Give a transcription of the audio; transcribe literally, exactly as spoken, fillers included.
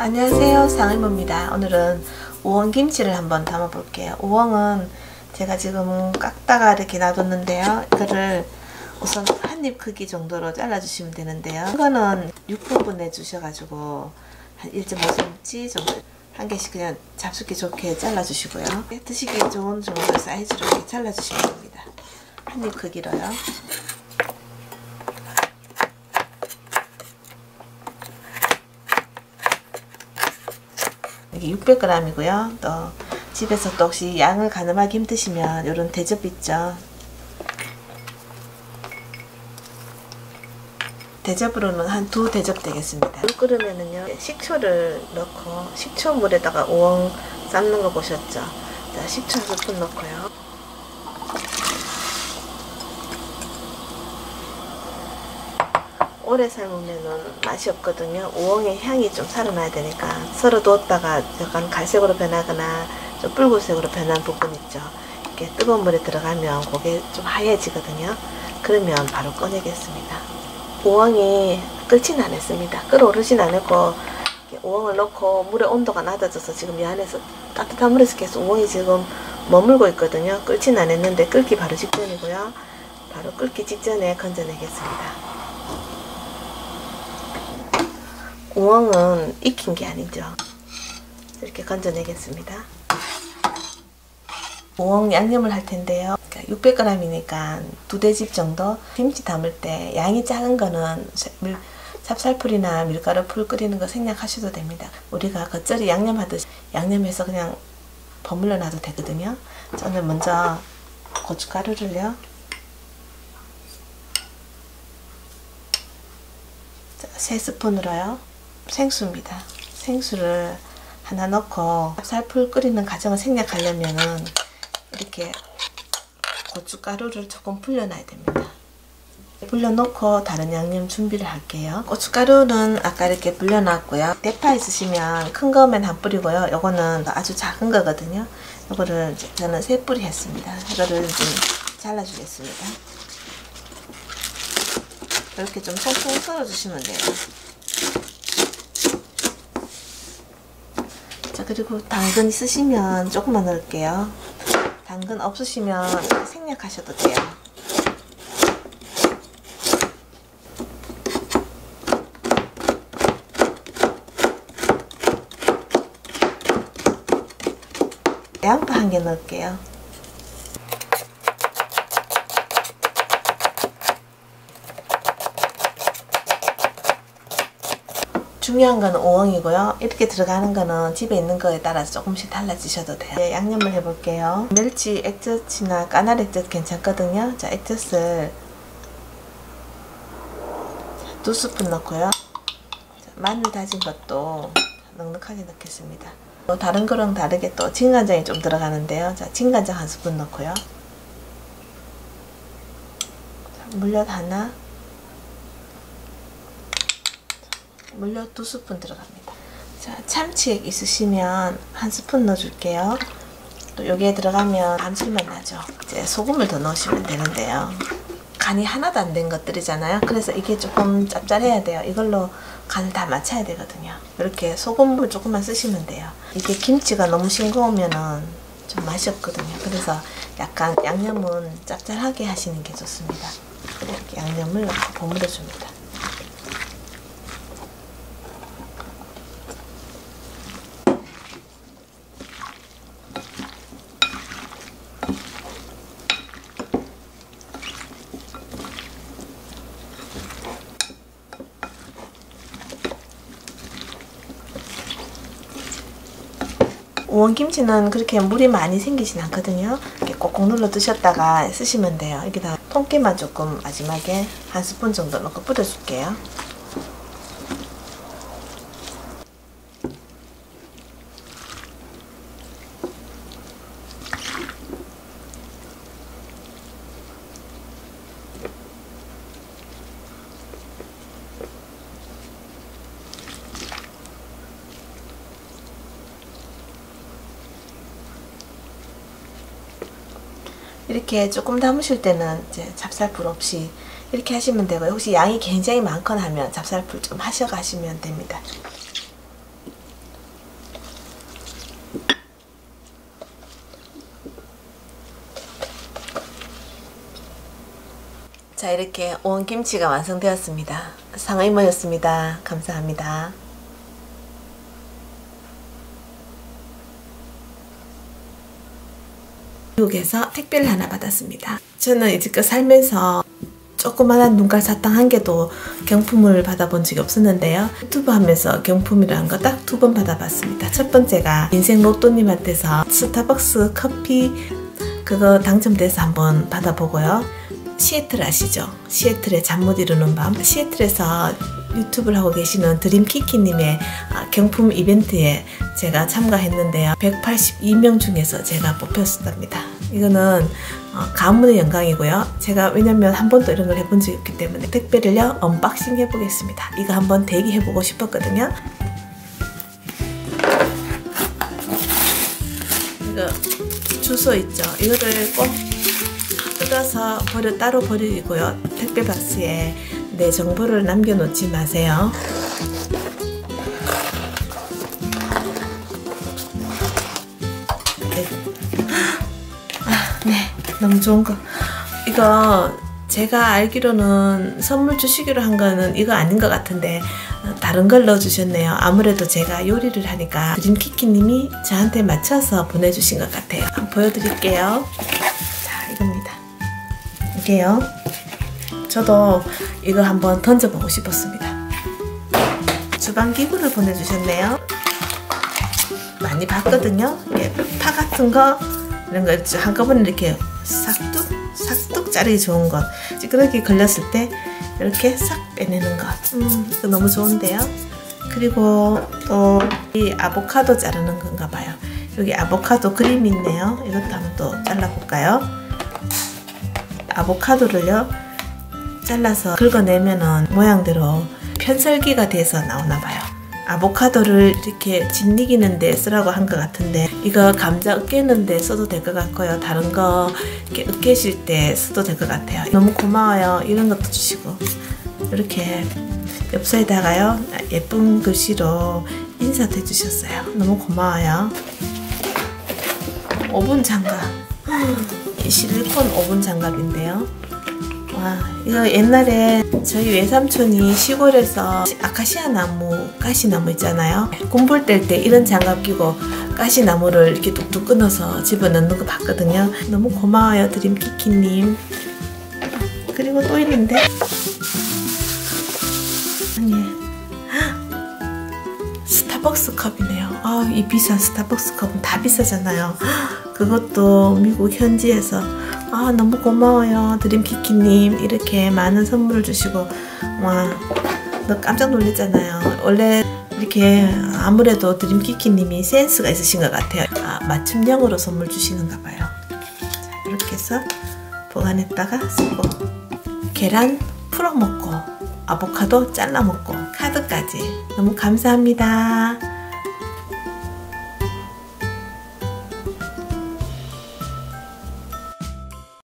안녕하세요, 상의모입니다. 오늘은 우엉김치를 한번 담아 볼게요. 우엉은 제가 지금 깎다가 이렇게 놔뒀는데요. 이거를 우선 한 입 크기 정도로 잘라 주시면 되는데요. 이거는 육 부분 내 주셔가지고 한 일 점 오 센티미터 정도 한 개씩 그냥 잡숫기 좋게 잘라 주시고요. 드시기 좋은 정도 사이즈로 이렇게 잘라 주시면 됩니다. 한 입 크기로요. 이게 육백 그램이고요. 또 집에서 또 혹시 양을 가늠하기 힘드시면 이런 대접 있죠. 대접으로는 한 두 대접 되겠습니다. 물 끓으면은요, 식초를 넣고, 식초물에다가 우엉 삶는 거 보셨죠? 자, 식초 한 스푼 넣고요. 오래 삶으면은 맛이 없거든요. 우엉의 향이 좀 살아나야 되니까 썰어 두었다가 약간 갈색으로 변하거나 좀 붉은색으로 변한 부분 있죠. 이렇게 뜨거운 물에 들어가면 그게 좀 하얘지거든요. 그러면 바로 꺼내겠습니다. 우엉이 끓진 않았습니다. 끓어오르진 않았고 우엉을 넣고 물의 온도가 낮아져서 지금 이 안에서 따뜻한 물에서 계속 우엉이 지금 머물고 있거든요. 끓진 않았는데 끓기 바로 직전이고요. 바로 끓기 직전에 건져내겠습니다. 우엉은 익힌 게 아니죠. 이렇게 건져내겠습니다. 우엉 양념을 할 텐데요. 육백 그램이니까 두 대집 정도. 김치 담을 때 양이 작은 거는 밀, 찹쌀풀이나 밀가루 풀 끓이는 거 생략하셔도 됩니다. 우리가 겉절이 양념하듯이 양념해서 그냥 버물러 놔도 되거든요. 저는 먼저 고춧가루를요, 세 스푼으로요. 생수입니다. 생수를 하나 넣고 찹쌀풀 끓이는 과정을 생략하려면은 이렇게 고춧가루를 조금 불려놔야 됩니다. 불려놓고 다른 양념 준비를 할게요. 고춧가루는 아까 이렇게 불려놨고요. 대파 있으시면 큰 거면 한 뿌리고요. 요거는 아주 작은 거거든요. 요거를 저는 세 뿌리 했습니다. 이거를 좀 잘라주겠습니다. 이렇게 좀 송송 썰어주시면 돼요. 자, 그리고 당근 있으시면 조금만 넣을게요. 당근 없으시면 생략하셔도 돼요. 양파 한 개 넣을게요. 중요한 건 우엉이고요. 이렇게 들어가는 거는 집에 있는 거에 따라서 조금씩 달라지셔도 돼요. 네, 양념을 해볼게요. 멸치 액젓이나 까나리 액젓 괜찮거든요. 자, 액젓을 두 스푼 넣고요. 자, 마늘 다진 것도 넉넉하게 넣겠습니다. 또 다른 거랑 다르게 또 진간장이 좀 들어가는데요. 자, 진간장 한 스푼 넣고요. 자, 물엿 하나, 물엿 두 스푼 들어갑니다. 자, 참치액 있으시면 한 스푼 넣어줄게요. 또 여기에 들어가면 감칠맛 나죠. 이제 소금을 더 넣으시면 되는데요. 간이 하나도 안 된 것들이잖아요. 그래서 이게 조금 짭짤해야 돼요. 이걸로 간을 다 맞춰야 되거든요. 이렇게 소금을 조금만 쓰시면 돼요. 이게 김치가 너무 싱거우면은 좀 맛이 없거든요. 그래서 약간 양념은 짭짤하게 하시는 게 좋습니다. 이렇게 양념을 넣고 버무려 줍니다. 우엉김치는 그렇게 물이 많이 생기진 않거든요. 이렇게 꼭꼭 눌러 드셨다가 쓰시면 돼요. 여기다 통깨만 조금 마지막에 한 스푼 정도 넣고 뿌려줄게요. 이렇게 조금 담으실 때는 이제 찹쌀풀 없이 이렇게 하시면 되고요. 혹시 양이 굉장히 많거나 하면 찹쌀풀 좀 하셔 가시면 됩니다. 자, 이렇게 온 김치가 완성되었습니다. 상어이모였습니다. 감사합니다. 미국에서 택배를 하나 받았습니다. 저는 이제껏 살면서 조그만한 눈깔 사탕 한 개도 경품을 받아본 적이 없었는데요. 유튜브 하면서 경품이라는 거 딱 두 번 받아봤습니다. 첫 번째가 인생 로또님한테서 스타벅스 커피 그거 당첨돼서 한번 받아보고요. 시애틀 아시죠? 시애틀의 잠 못 이루는 밤. 시애틀에서 유튜브를 하고 계시는 드림키키님의 경품 이벤트에 제가 참가했는데요. 백팔십이 명 중에서 제가 뽑혔습니다. 이거는 가문의 영광이고요. 제가 왜냐면 한 번도 이런 걸 해본 적이 없기 때문에 택배를요 언박싱 해보겠습니다. 이거 한번 대기해보고 싶었거든요. 이거 주소 있죠? 이거를 꼭 뜯어서 버려, 따로 버리고요. 택배 박스에 내 정보를 남겨놓지 마세요. 네. 아, 네. 너무 좋은 거. 이거 제가 알기로는 선물 주시기로 한 거는 이거 아닌 것 같은데 다른 걸 넣어주셨네요. 아무래도 제가 요리를 하니까 드림키키님이 저한테 맞춰서 보내주신 것 같아요. 한번 보여드릴게요. 자, 이겁니다. 이게요. 저도 이거 한번 던져보고 싶었습니다. 주방기구를 보내주셨네요. 많이 봤거든요. 이게 파 같은 거 이런 거 한꺼번에 이렇게 싹둑 싹둑 자르기 좋은 것, 찌그러기 걸렸을 때 이렇게 싹 빼내는 것. 음, 이거 너무 좋은데요. 그리고 또 이 아보카도 자르는 건가 봐요. 여기 아보카도 그림이 있네요. 이것도 한번 또 잘라볼까요? 아보카도를요 잘라서 긁어내면은 모양대로 편설기가 돼서 나오나 봐요. 아보카도를 이렇게 짓이기는 데 쓰라고 한 것 같은데 이거 감자 으깨는 데 써도 될 것 같고요. 다른 거 이렇게 으깨실 때 써도 될 것 같아요. 너무 고마워요. 이런 것도 주시고 이렇게 엽서에다가요 예쁜 글씨로 인사도 해주셨어요. 너무 고마워요. 오븐 장갑, 실리콘 오븐 장갑인데요. 와, 이거 옛날에 저희 외삼촌이 시골에서 아카시아 나무, 가시나무 있잖아요. 곰볼 뗄 때 이런 장갑 끼고 가시나무를 이렇게 뚝뚝 끊어서 집어넣는 거 봤거든요. 너무 고마워요, 드림키키님. 그리고 또 있는데 아니, 스타벅스 컵이네요. 아, 이 비싼 스타벅스 컵은 다 비싸잖아요. 그것도 미국 현지에서 아, 너무 고마워요, 드림키키님. 이렇게 많은 선물을 주시고. 와, 너 깜짝 놀랐잖아요. 원래 이렇게 아무래도 드림키키님이 센스가 있으신 것 같아요. 아, 맞춤형으로 선물 주시는가 봐요. 자, 이렇게 해서 보관했다가 쓰고, 계란 풀어 먹고 아보카도 잘라 먹고 카드까지 너무 감사합니다.